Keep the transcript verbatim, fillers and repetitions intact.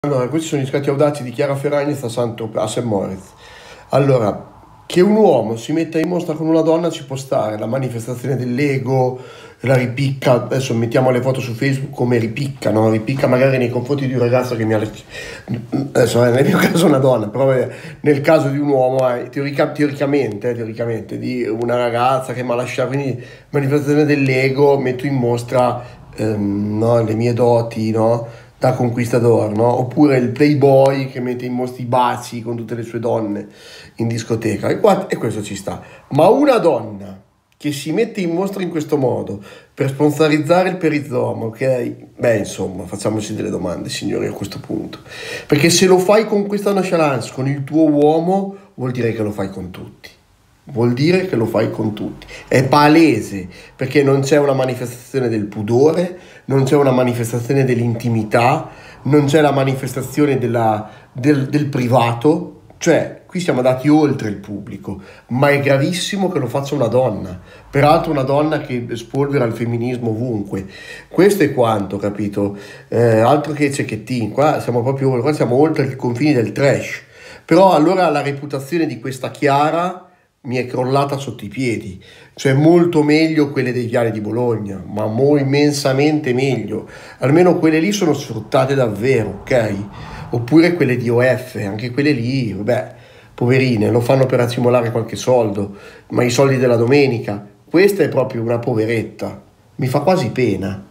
Allora, questi sono gli scatti audaci di Chiara Ferragni a Santo a Saint Moritz. Allora, che un uomo si metta in mostra con una donna ci può stare, la manifestazione dell'ego, la ripicca, adesso mettiamo le foto su Facebook come ripicca, no? Ripicca magari nei confronti di un ragazzo che mi ha... adesso eh, nel mio caso una donna, però eh, nel caso di un uomo, eh, teorica, teoricamente, eh, teoricamente, di una ragazza che mi ha lasciato, quindi manifestazione dell'ego, metto in mostra ehm, no, le mie doti, no? Da conquistador, no? Oppure il playboy che mette in mostra i baci con tutte le sue donne in discoteca, e, qua, e questo ci sta. Ma una donna che si mette in mostra in questo modo per sponsorizzare il perizoma, ok? Beh, insomma, facciamoci delle domande, signori, a questo punto. Perché se lo fai con questa nonchalance, con il tuo uomo, vuol dire che lo fai con tutti. Vuol dire che lo fai con tutti. È palese, perché non c'è una manifestazione del pudore, non c'è una manifestazione dell'intimità, non c'è la manifestazione della, del, del privato. Cioè, qui siamo andati oltre il pubblico, ma è gravissimo che lo faccia una donna. Peraltro una donna che spolvera il femminismo ovunque. Questo è quanto, capito? Eh, altro che cecchettin, qua siamo proprio qua siamo oltre i confini del trash. Però allora la reputazione di questa Chiara mi è crollata sotto i piedi, cioè molto meglio quelle dei viali di Bologna, ma mo immensamente meglio, almeno quelle lì sono sfruttate davvero, ok? Oppure quelle di O F, anche quelle lì, vabbè, poverine, lo fanno per accumulare qualche soldo, ma i soldi della domenica, questa è proprio una poveretta, mi fa quasi pena.